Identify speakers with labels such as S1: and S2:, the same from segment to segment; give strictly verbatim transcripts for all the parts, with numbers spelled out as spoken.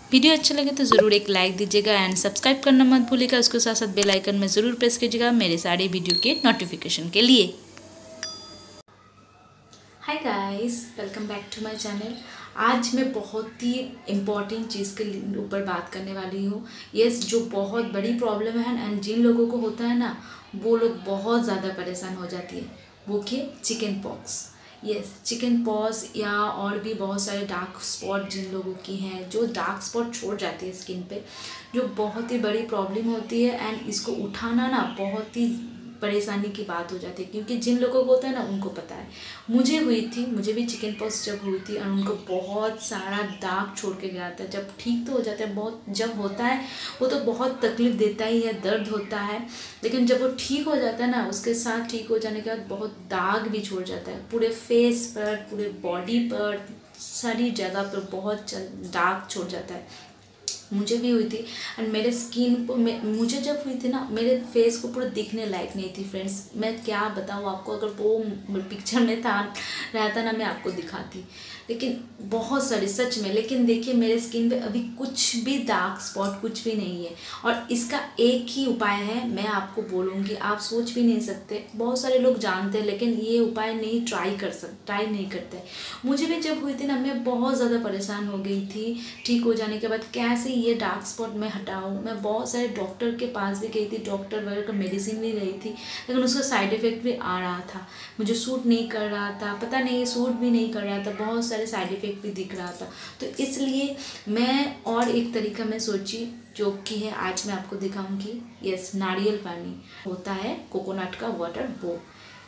S1: Video अच्छा लगे तो ज़रूर एक लाइक दीजिएगा एंड सब्सक्राइब करना मत भूलिएगा। उसके साथ साथ बेल आइकन में ज़रूर प्रेस कीजिएगा मेरे सारे वीडियो के नोटिफिकेशन के लिए। Hi guys, welcome back to my channel. आज मैं बहुत ही इम्पॉर्टेंट चीज़ के ऊपर बात करने वाली हूँ। यस, जो बहुत बड़ी प्रॉब्लम है एंड जिन लोगों को होता है ना, वो लोग बहुत ज़्यादा परेशान हो जाती है। वो क्या? Chicken pox. Yes, chicken pox या और भी बहुत सारे डार्क स्पॉट जिन लोगों की हैं, जो डार्क स्पॉट छोड़ जाती है स्किन पे, जो बहुत ही बड़ी प्रॉब्लम होती है एंड इसको उठाना ना बहुत ही परेशानी की बात हो जाती है। क्योंकि जिन लोगों को होता है ना, उनको पता है। मुझे हुई थी, मुझे भी चिकन पॉक्स जब हुई थी और उनको बहुत सारा दाग छोड़ के गया था। जब ठीक तो हो जाता है, बहुत जब होता है वो तो बहुत तकलीफ देता ही है, दर्द होता है, लेकिन जब वो ठीक हो जाता है ना, उसके साथ ठीक हो जाने के बाद बहुत दाग भी छोड़ जाता है पूरे फेस पर, पूरे बॉडी पर, सारी जगह पर बहुत दाग छोड़ जाता है। मुझे भी हुई थी एंड मेरे स्किन को, मुझे जब हुई थी ना, मेरे फेस को पूरा दिखने लायक नहीं थी फ्रेंड्स। मैं क्या बताऊँ आपको, अगर वो पिक्चर में था रहता ना, मैं आपको दिखाती। लेकिन बहुत सारी, सच में। लेकिन देखिए, मेरे स्किन पे अभी कुछ भी डार्क स्पॉट कुछ भी नहीं है और इसका एक ही उपाय है, मैं आपको बोलूँगी, आप सोच भी नहीं सकते। बहुत सारे लोग जानते हैं लेकिन ये उपाय नहीं ट्राई कर सक ट्राई नहीं करते। मुझे भी जब हुई थी ना, मैं बहुत ज़्यादा परेशान हो गई थी। ठीक हो जाने के बाद कैसे ये डार्क स्पॉट मैं हटाऊँ, मैं बहुत सारे डॉक्टर के पास भी गई थी, डॉक्टर वगैरह का मेडिसिन भी गई थी, लेकिन उसका साइड इफ़ेक्ट भी आ रहा था। मुझे सूट नहीं कर रहा था, पता नहीं सूट भी नहीं कर रहा था, बहुत सारे साइड इफ़ेक्ट भी दिख रहा था। तो इसलिए मैं और एक तरीका मैं सोची, जो कि है आज मैं आपको दिखाऊंगी। यस, नारियल पानी होता है, कोकोनट का वाटर, वो।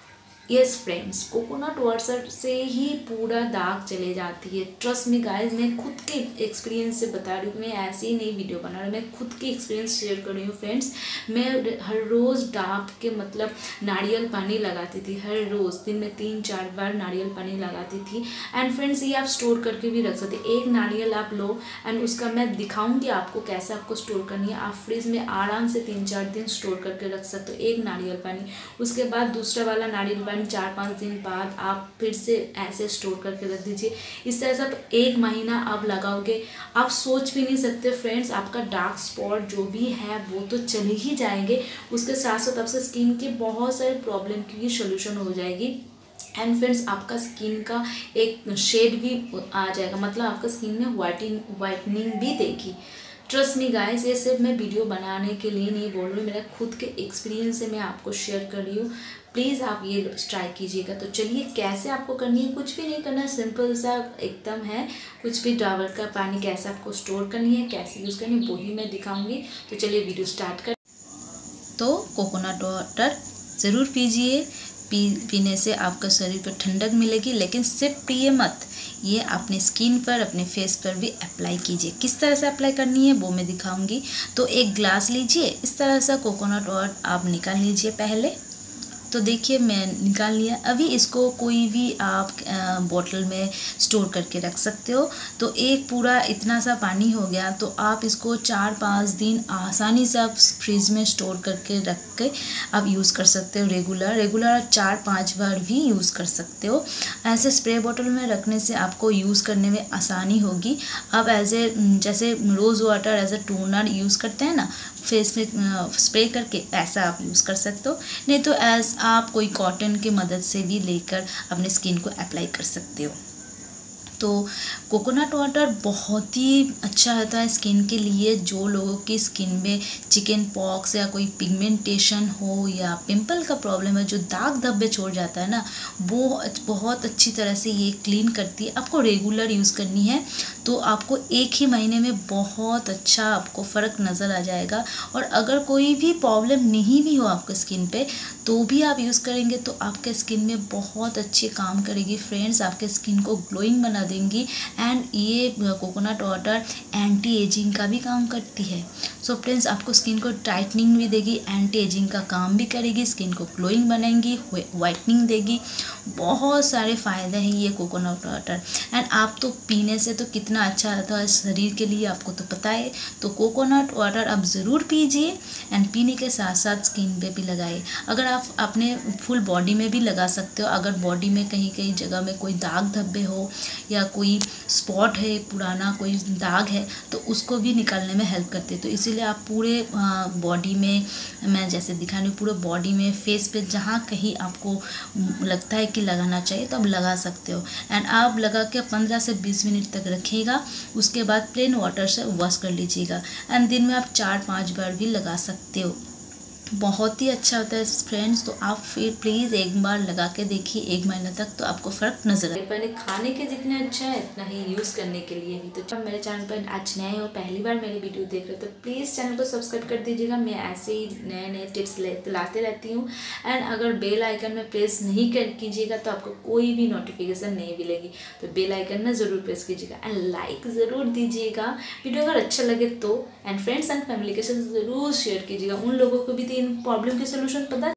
S1: यस फ्रेंड्स, कोकोनट वाटर से ही पूरा दाग चले जाती है। ट्रस्ट मी गाइस, मैं खुद के एक्सपीरियंस से बता रही हूँ, मैं ऐसे ही नहीं वीडियो बना रही, मैं खुद के एक्सपीरियंस शेयर कर रही हूँ फ्रेंड्स। मैं हर रोज़ डाब के मतलब नारियल पानी लगाती थी, हर रोज़ दिन में तीन चार बार नारियल पानी लगाती थी। एंड फ्रेंड्स, ये आप स्टोर करके भी रख सकते। एक नारियल आप लो एंड उसका मैं दिखाऊंगी आपको कैसे आपको स्टोर करनी है। आप फ्रिज में आराम से तीन चार दिन स्टोर करके रख सकते हो, एक नारियल पानी। उसके बाद दूसरा वाला नारियल पानी चार पाँच दिन बाद आप फिर से ऐसे स्टोर करके रख दीजिए। इस तरह से आप एक महीना आप लगाओगे, आप सोच भी नहीं सकते फ्रेंड्स, आपका डार्क स्पॉट जो भी है वो तो चले ही जाएंगे, उसके साथ साथ आपसे स्किन की बहुत सारे प्रॉब्लम की सोल्यूशन हो जाएगी। एंड फ्रेंड्स, आपका स्किन का एक शेड भी आ जाएगा, मतलब आपका स्किन में वाइटिंग वाइटनिंग भी देगी। ट्रस्ट मी गाइस, ये सिर्फ मैं वीडियो बनाने के लिए नहीं बोल रही हूँ, मेरा खुद के एक्सपीरियंस से मैं आपको शेयर कर रही हूँ। प्लीज़ आप ये ट्राई कीजिएगा। तो चलिए, कैसे आपको करनी है, कुछ भी नहीं करना है, सिंपल सा एकदम है। कुछ भी डाबर का पानी कैसे आपको स्टोर करनी है, कैसे यूज़ करनी है, वही मैं दिखाऊंगी। तो चलिए वीडियो स्टार्ट कर। तो कोकोनट वाटर ज़रूर पीजिए, पी पीने से आपका शरीर पर ठंडक मिलेगी, लेकिन सिर्फ पिए मत, ये अपने स्किन पर, अपने फेस पर भी अप्लाई कीजिए। किस तरह से अप्लाई करनी है वो मैं दिखाऊंगी। तो एक ग्लास लीजिए, इस तरह से कोकोनट वाटर आप निकाल लीजिए पहले। तो देखिए, मैं निकाल लिया। अभी इसको कोई भी आप बोतल में स्टोर करके रख सकते हो। तो एक पूरा इतना सा पानी हो गया, तो आप इसको चार पाँच दिन आसानी से आप फ्रिज में स्टोर करके रख के आप यूज़ कर सकते हो। रेगुलर रेगुलर चार पाँच बार भी यूज़ कर सकते हो। ऐसे स्प्रे बोतल में रखने से आपको यूज़ करने में आसानी होगी। आप एज ए जैसे rose water as a toner use करते हैं ना, फेस में स्प्रे करके, ऐसा आप यूज़ कर सकते हो। नहीं तो एज आप कोई कॉटन की मदद से भी लेकर अपने स्किन को अप्लाई कर सकते हो। तो कोकोनट वाटर बहुत ही अच्छा होता है स्किन के लिए। जो लोगों की स्किन में चिकन पॉक्स या कोई पिगमेंटेशन हो या पिंपल का प्रॉब्लम है, जो दाग धब्बे छोड़ जाता है ना, वो बहुत अच्छी तरह से ये क्लीन करती है। आपको रेगुलर यूज़ करनी है तो आपको एक ही महीने में बहुत अच्छा आपको फ़र्क नज़र आ जाएगा। और अगर कोई भी प्रॉब्लम नहीं भी हो आपके स्किन पे, तो भी आप यूज़ करेंगे तो आपके स्किन में बहुत अच्छे काम करेगी फ्रेंड्स, आपके स्किन को ग्लोइंग बना देंगी। एंड ये कोकोनट वाटर एंटी एजिंग का भी काम करती है। सो फ्रेंड्स, आपको स्किन को टाइटनिंग भी देगी, एंटी एजिंग का काम भी करेगी, स्किन को ग्लोइंग बनाएंगी, वाइटनिंग देगी,
S2: बहुत सारे फ़ायदे हैं ये कोकोनट वाटर। एंड आप तो पीने से तो कितना अच्छा रहता है शरीर के लिए आपको तो पता है। तो कोकोनट वाटर आप ज़रूर पीजिए एंड पीने के साथ साथ स्किन पे भी लगाइए। अगर आप अपने फुल बॉडी में भी लगा सकते हो, अगर बॉडी में कहीं कहीं जगह में कोई दाग धब्बे हो या कोई स्पॉट है पुराना कोई दाग है तो उसको भी निकालने में हेल्प करते हैं। तो इसीलिए आप पूरे बॉडी में, मैं जैसे दिखा रही हूँ, पूरे बॉडी में, फेस पे जहाँ कहीं आपको लगता है कि लगाना चाहिए तो आप लगा सकते हो। एंड आप लगा के पंद्रह से बीस मिनट तक रखिएगा, उसके बाद प्लेन वाटर से वॉश कर लीजिएगा। एंड दिन में आप चार पाँच बार भी लगा सकते हो, बहुत ही अच्छा होता है फ्रेंड्स। तो आप फिर प्लीज़ एक बार लगा के देखिए, एक महीने तक तो आपको फ़र्क नजर आए।
S1: पहले खाने के जितने अच्छा है इतना ही यूज़ करने के लिए भी। तो जब मेरे चैनल पर आज नए हो, पहली बार मेरी वीडियो देख रहे हो, तो प्लीज़ चैनल को सब्सक्राइब कर दीजिएगा। मैं ऐसे ही नए नए टिप्स लाते रहती हूँ। एंड अगर बेल आइकन में प्रेस नहीं कर कीजिएगा तो आपको कोई भी नोटिफिकेशन नहीं मिलेगी, तो बेल आइकन में ज़रूर प्रेस कीजिएगा। एंड लाइक ज़रूर दीजिएगा वीडियो अगर अच्छा लगे तो। एंड फ्रेंड्स एंड फैमिली के साथ ज़रूर शेयर कीजिएगा, उन लोगों को भी तो इन प्रॉब्लम के सोल्यूशन पता